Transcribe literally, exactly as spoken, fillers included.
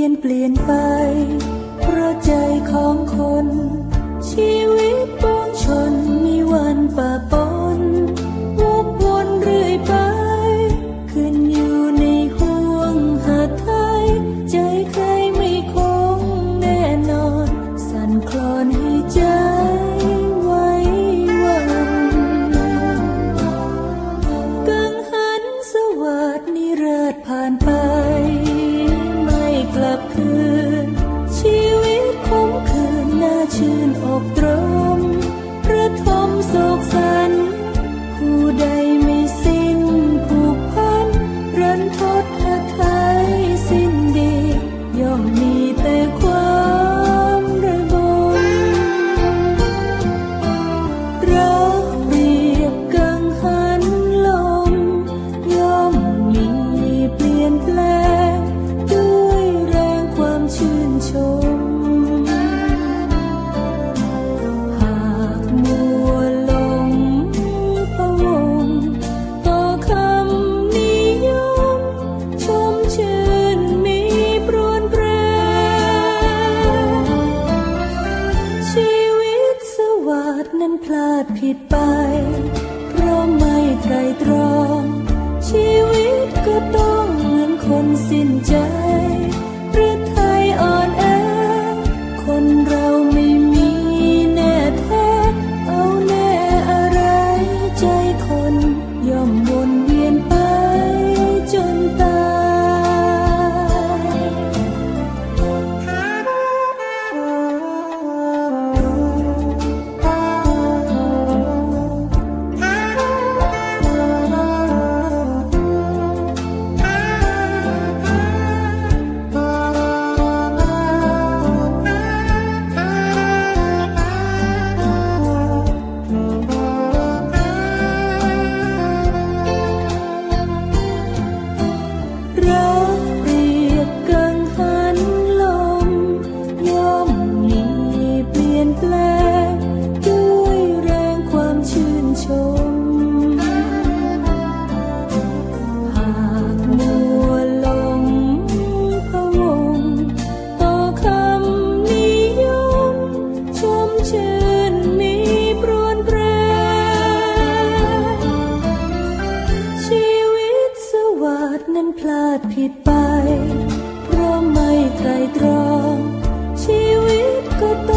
นเปลี่ยนไปเพราะใจของคนชีวิตปวงชนมีวันปะปนวกวนเรื่อยไปขึ้นอยู่ในห่วงหาไทยใจใครไม่คงแน่นอนสั่นคลอนให้ใจไว้วันกังหันสวัสดนิราศผ่านไปไม่กลับคืนชีวิตคมคืนน่าชื่นอกตรมประทมโศกสันผู้ใดไม่สิ้นผูกพันรันทดหาไทยสิ้นดีย่อมมีแต่ความระบมรักเปรียบกังหันลมย่อมมีเปลี่ยนแปลงด้วยแรงความชื่นชมหากมัวหลงพะวงต่อคำนิยมชมชื่นมีปรวนแปรชีวิตสวัสดนั้นพลาดผิดไปเพราะไม่ไตร่ตรองชีวิตก็ต้องเหมือนคนสิ้นใจหรือไทยอ่อนแอคนเราไม่มีแน่แท้เอาแน่อะไรใจคนย่อมวนเวียนไปจนตายรักเปรียบกังหันลมย่อมมีเปลี่ยนแปลงด้วยแรงความชื่นชมหากมัวหลงพะวงต่อคำนิยมชมชื่นมีปรวนแปรชีวิตสวัสดนั้นพลาดผิดไปเพราะไม่ไตร่ตรองชีวิตก็ต้อง